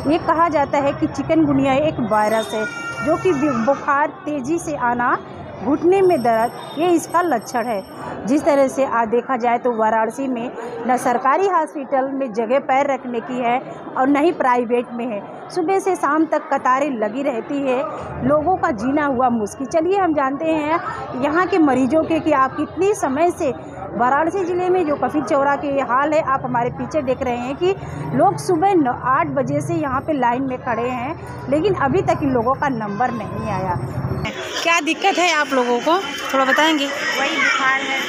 ये कहा जाता है कि चिकनगुनिया एक वायरस है जो कि बुखार, तेज़ी से आना, घुटने में दर्द, ये इसका लक्षण है। जिस तरह से आज देखा जाए तो वाराणसी में न सरकारी हॉस्पिटल में जगह पैर रखने की है और न ही प्राइवेट में है। सुबह से शाम तक कतारें लगी रहती है, लोगों का जीना हुआ मुश्किल। चलिए हम जानते हैं यहाँ के मरीजों के कि आप कितने समय से वाराणसी ज़िले में जो कफिल चौरा के हाल है, आप हमारे पीछे देख रहे हैं कि लोग सुबह 8 बजे से यहाँ पे लाइन में खड़े हैं, लेकिन अभी तक इन लोगों का नंबर नहीं आया। क्या दिक्कत है आप लोगों को, थोड़ा बताएंगे? वही बुखार है,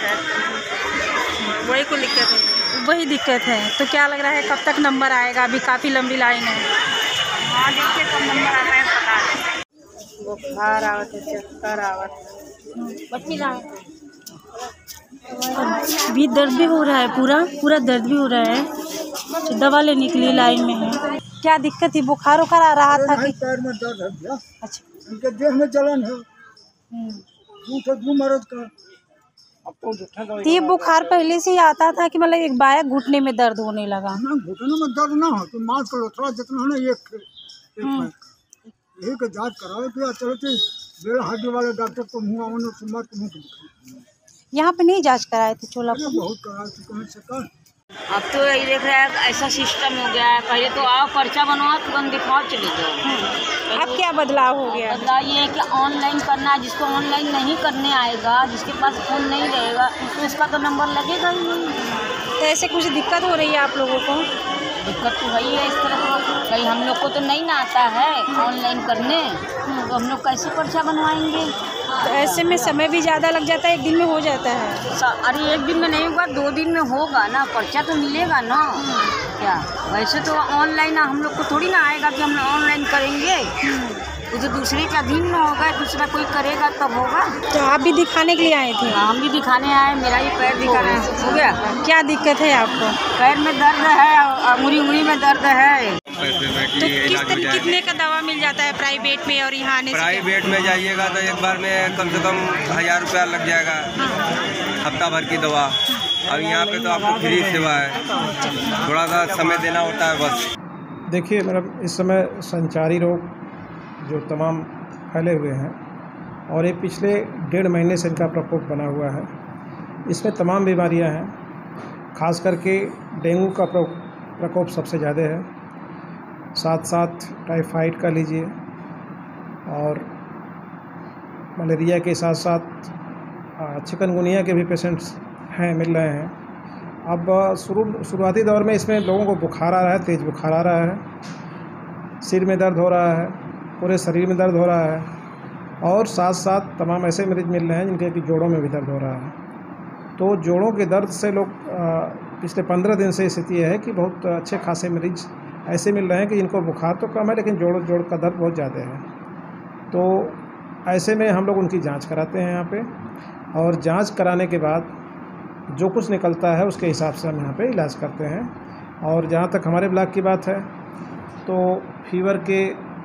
वही को दिक्कत है, वही दिक्कत है। तो क्या लग रहा है कब तक नंबर आएगा? अभी काफ़ी लंबी लाइन है। हाँ, देखिए कब नंबर आता है पता नहीं। बुखार आवत है, चक्कर आवत है, बच्ची ना भी दर्द भी हो रहा है, पूरा दर्द भी हो रहा है। तो दवा लेने के लिए लाइन में है। क्या दिक्कत थी? बुखार उखार आ रहा था कि पैर में दर्द है भैया। अच्छा, इनके देह में जलन है, मरद का। अब तो ये बुखार पहले से ही आता था कि मतलब एक बाया घुटने में दर्द होने लगा? ना, घुटने में दर्द ना हो तो मास करो थोड़ा जितना है ना, एक यही का जांच कराओ कि चलते बेड़ा हड्डी वाले डॉक्टर को मुँह यहाँ पे नहीं जांच कराए थे चोलापुर? बहुत करा चुके हैं सरकार। अब तो यही देख रहा है, ऐसा सिस्टम हो गया है। पहले तो आओ पर्चा बनवाओ, तुरंत दिखाओ, चले जाओ। अब क्या बदलाव हो गया? बदलाव ये है कि ऑनलाइन करना है। जिसको ऑनलाइन नहीं करने आएगा, जिसके पास फोन नहीं रहेगा, तो उसका तो नंबर लगेगा ही नहीं। तो ऐसे कुछ दिक्कत हो रही है आप लोगों को? दिक्कत तो वही है इस तरह से, कहीं हम लोग को तो नहीं ना आता है ऑनलाइन करने, तो हम लोग कैसे पर्चा बनवाएंगे? तो ऐसे में समय भी ज़्यादा लग जाता है, एक दिन में हो जाता है? अरे एक दिन में नहीं होगा, 2 दिन में होगा ना, पर्चा तो मिलेगा ना। क्या वैसे तो ऑनलाइन हम लोग को थोड़ी ना आएगा कि हम ऑनलाइन करेंगे। वो तो दूसरे के अधीन में होगा, दूसरा कोई करेगा तब होगा। तो आप भी दिखाने के लिए आए थे? हम भी दिखाने आए, मेरा भी पैर दिखाना हो गया। क्या दिक्कत है आपको? पैर में दर्द है, अंगुली में दर्द है। तो कितने का दवा मिल जाता है प्राइवेट में और यहाँ आने से? प्राइवेट में जाइएगा तो एक बार में कम से कम 1000 रुपया लग जाएगा, हफ्ता भर की दवा। और यहाँ पे तो आपको फ्री सेवा है, थोड़ा सा समय देना होता है बस। देखिए मैडम, इस समय संचारी रोग जो तमाम फैले हुए हैं और ये पिछले 1.5 महीने से इनका प्रकोप बना हुआ है। इसमें तमाम बीमारियां हैं, खास करके डेंगू का प्रकोप सबसे ज़्यादा है, साथ साथ टाइफाइड का लीजिए, और मलेरिया के साथ साथ चिकनगुनिया के भी पेशेंट्स हैं, मिल रहे हैं। अब शुरुआती दौर में इसमें लोगों को बुखार आ रहा है, तेज़ बुखार आ रहा है, सिर में दर्द हो रहा है, पूरे शरीर में दर्द हो रहा है, और साथ साथ तमाम ऐसे मरीज मिल रहे हैं जिनके कि जोड़ों में भी दर्द हो रहा है। तो जोड़ों के दर्द से लोग पिछले 15 दिन से स्थिति है कि बहुत अच्छे खासे मरीज ऐसे मिल रहे हैं कि जिनको बुखार तो कम है लेकिन जोड़ का दर्द बहुत ज़्यादा है। तो ऐसे में हम लोग उनकी जांच कराते हैं यहाँ पे, और जांच कराने के बाद जो कुछ निकलता है उसके हिसाब से हम यहाँ पे इलाज करते हैं। और जहाँ तक हमारे ब्लॉक की बात है तो फीवर के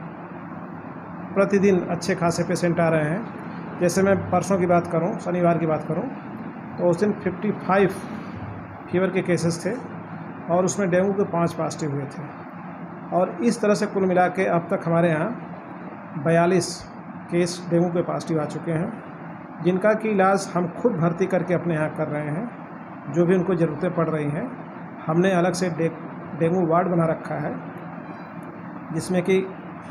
प्रतिदिन अच्छे खासे पेशेंट आ रहे हैं। जैसे मैं परसों की बात करूं, शनिवार की बात करूं, तो उस दिन 55 फीवर के केसेस थे और उसमें डेंगू के 5 पॉजिटिव हुए थे। और इस तरह से कुल मिला के अब तक हमारे यहाँ 42 केस डेंगू के पॉजिटिव आ चुके हैं, जिनका कि इलाज हम खुद भर्ती करके अपने यहाँ कर रहे हैं। जो भी उनको ज़रूरतें पड़ रही हैं, हमने अलग से डेंगू वार्ड बना रखा है जिसमें कि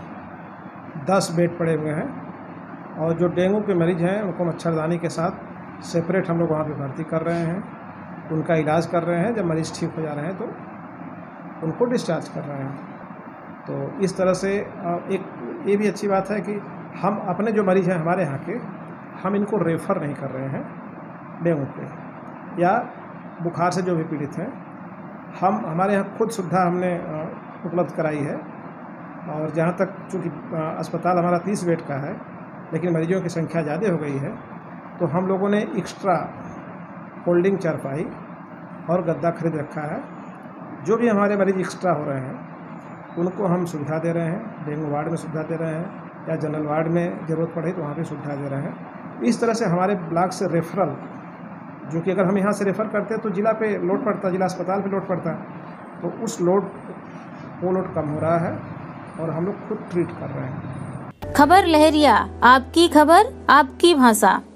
10 बेड पड़े हुए हैं, और जो डेंगू के मरीज़ हैं उनको मच्छरदानी के साथ सेपरेट हम लोग वहाँ पे भर्ती कर रहे हैं, उनका इलाज कर रहे हैं। जब मरीज़ ठीक हो जा रहे हैं तो उनको डिस्चार्ज कर रहे हैं। तो इस तरह से एक ये भी अच्छी बात है कि हम अपने जो मरीज़ हैं हमारे यहाँ के, हम इनको रेफ़र नहीं कर रहे हैं डेंगू पे या बुखार से जो भी पीड़ित हैं। हम हमारे यहाँ खुद सुविधा हमने उपलब्ध कराई है। और जहाँ तक चूँकि अस्पताल हमारा 30 बेड का है लेकिन मरीजों की संख्या ज़्यादा हो गई है, तो हम लोगों ने एक्स्ट्रा फोल्डिंग चारपाई और गद्दा खरीद रखा है। जो भी हमारे मरीज एक्स्ट्रा हो रहे हैं उनको हम सुविधा दे रहे हैं, डेंगू वार्ड में सुविधा दे रहे हैं या जनरल वार्ड में ज़रूरत पड़े तो वहाँ पे सुविधा दे रहे हैं। इस तरह से हमारे ब्लॉक से रेफरल, जो कि अगर हम यहाँ से रेफ़र करते हैं तो ज़िला पे लोड पड़ता, ज़िला अस्पताल पे लोड पड़ता, तो उस लोड वो लोड कम हो रहा है और हम लोग खुद ट्रीट कर रहे हैं। खबर लहरिया, आपकी खबर आपकी भाषा।